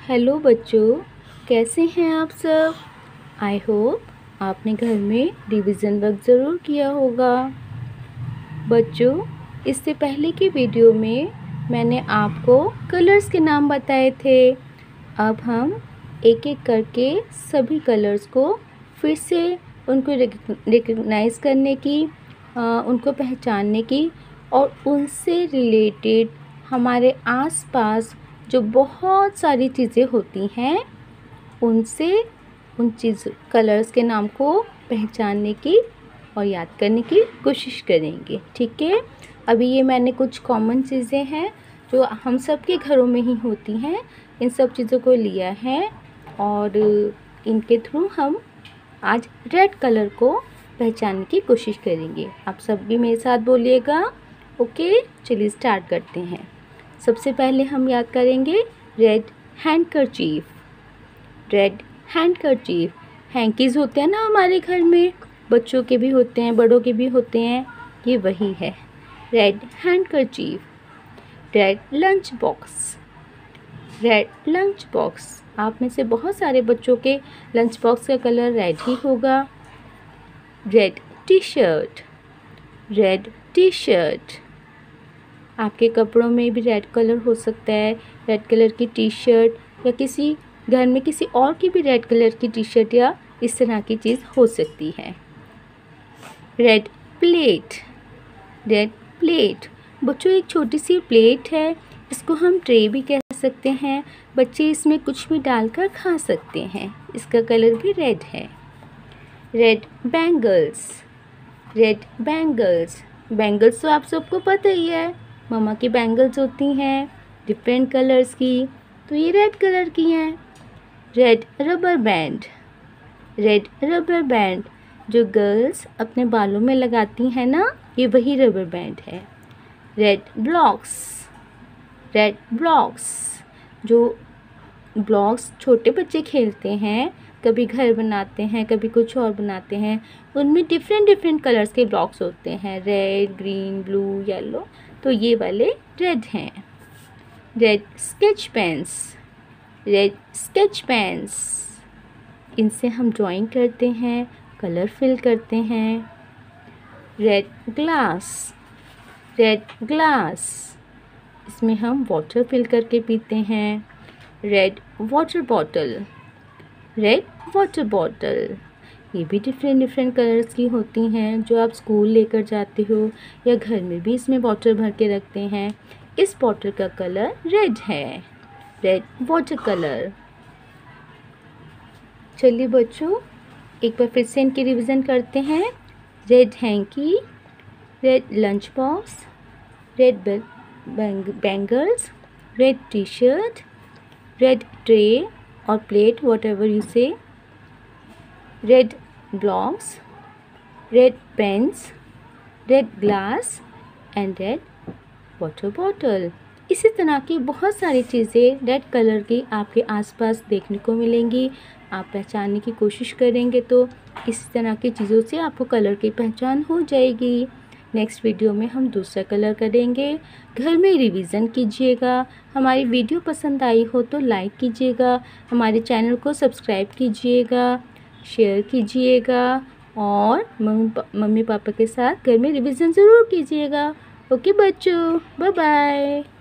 Hello बच्चों, कैसे हैं आप सब। आई होप आपने घर में रिवीजन वर्क ज़रूर किया होगा। बच्चों, इससे पहले की वीडियो में मैंने आपको कलर्स के नाम बताए थे। अब हम एक एक करके सभी कलर्स को फिर से उनको रिकग्नाइज़ करने की, उनको पहचानने की और उनसे रिलेटेड हमारे आसपास जो बहुत सारी चीज़ें होती हैं उनसे उन कलर्स के नाम को पहचानने की और याद करने की कोशिश करेंगे। ठीक है, अभी ये मैंने कुछ कॉमन चीज़ें हैं जो हम सब के घरों में ही होती हैं, इन सब चीज़ों को लिया है और इनके थ्रू हम आज रेड कलर को पहचानने की कोशिश करेंगे। आप सब भी मेरे साथ बोलिएगा। ओके, चलिए स्टार्ट करते हैं। सबसे पहले हम याद करेंगे red handkerchief. Red handkerchief, hankies होते हैं ना हमारे घर में, बच्चों के भी होते हैं, बड़ों के भी होते हैं, ये वही है red handkerchief. Red lunch box. Red lunch box, आप में से बहुत सारे बच्चों के लंच बॉक्स का कलर रेड ही होगा। Red T shirt. Red T shirt, आपके कपड़ों में भी रेड कलर हो सकता है। रेड कलर की टी शर्ट या किसी घर में किसी और की भी रेड कलर की टी शर्ट या इस तरह की चीज़ हो सकती है। Red plate. रेड प्लेट, बच्चों एक छोटी सी प्लेट है, इसको हम ट्रे भी कह सकते हैं। बच्चे इसमें कुछ भी डालकर खा सकते हैं, इसका कलर भी रेड है। Red bangles. Red bangles, bangles तो आप सबको पता ही है, मम्मा की बैंगल्स होती हैं डिफरेंट कलर्स की, तो ये रेड कलर की हैं। Red rubber band. Red rubber band, जो गर्ल्स अपने बालों में लगाती हैं ना, ये वही रबर बैंड है। Red blocks. रेड ब्लॉक्स, जो ब्लॉक्स छोटे बच्चे खेलते हैं, कभी घर बनाते हैं, कभी कुछ और बनाते हैं, उनमें डिफरेंट डिफरेंट कलर्स के ब्लॉक्स होते हैं, रेड, ग्रीन, ब्लू, येलो, तो ये वाले रेड हैं। Red sketch pens. Red sketch pens, इनसे हम ड्राइंग करते हैं, कलर फिल करते हैं। Red glass. रेड ग्लास, इसमें हम वाटर फिल करके पीते हैं। Red water bottle. Red water bottle, ये भी डिफरेंट डिफरेंट कलर्स की होती हैं, जो आप स्कूल लेकर जाते हो या घर में भी इसमें वाटर भर के रखते हैं। इस बॉटल का कलर रेड है, रेड वाटर कलर। चलिए बच्चों, एक बार फिर से इनकी रिवीजन करते हैं। Red hanky, red lunch box, red bangles, red T shirt, red tray और plate, whatever you say, red blocks, red pens, red glass and red water bottle। इसी तरह की बहुत सारी चीज़ें रेड कलर की आपके आसपास देखने को मिलेंगी। आप पहचानने की कोशिश करेंगे तो इस तरह की चीज़ों से आपको कलर की पहचान हो जाएगी। नेक्स्ट वीडियो में हम दूसरा कलर करेंगे। घर में रिवीजन कीजिएगा। हमारी वीडियो पसंद आई हो तो लाइक कीजिएगा, हमारे चैनल को सब्सक्राइब कीजिएगा, शेयर कीजिएगा और मम्मी पापा के साथ घर में रिवीजन ज़रूर कीजिएगा। ओके बच्चों, बाय बाय।